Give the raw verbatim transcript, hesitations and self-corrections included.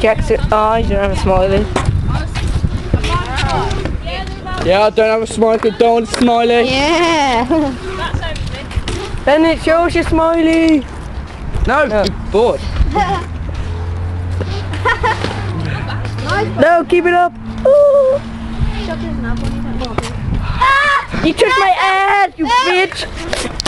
Jackson. Oh, you don't have a smiley. Yeah, I don't have a smiley. Don't want a smiley. Yeah. Then it shows your smiley. No, no. You're bored. No, keep it up. Ooh. You took my ad, you bitch.